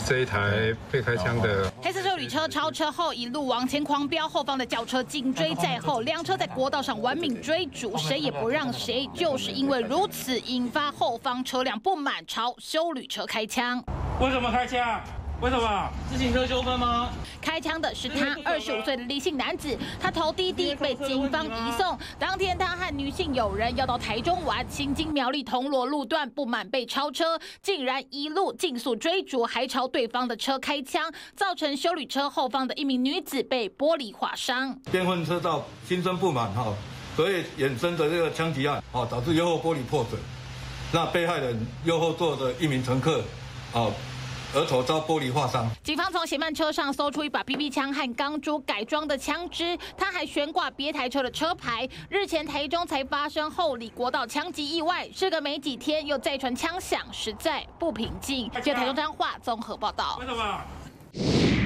这一台被开枪的黑色休旅车超车后一路往前狂飙，后方的轿车紧追在后，两车在国道上玩命追逐，谁也不让谁。就是因为如此，引发后方车辆不满，朝休旅车开枪。 为什么开枪？为什么？自行车纠纷吗？ 开枪的是他，25岁的李姓男子，他头滴滴被警方移送。当天他和女性友人要到台中玩，行经苗栗铜锣路段，不满被超车，竟然一路竞速追逐，还朝对方的车开枪，造成休旅车后方的一名女子被玻璃划伤。 电混车道心生不满所以衍生的这个枪击案导致右后玻璃破损。那被害人右后座的一名乘客额头遭玻璃划伤。 警方从嫌犯车上搜出一把 BB 枪和钢珠改装的枪支，他还悬挂别台车的车牌。日前台中才发生后里国道枪击意外，事隔没几天又再传枪响，实在不平静。就台中彰化综合报道。 为什么？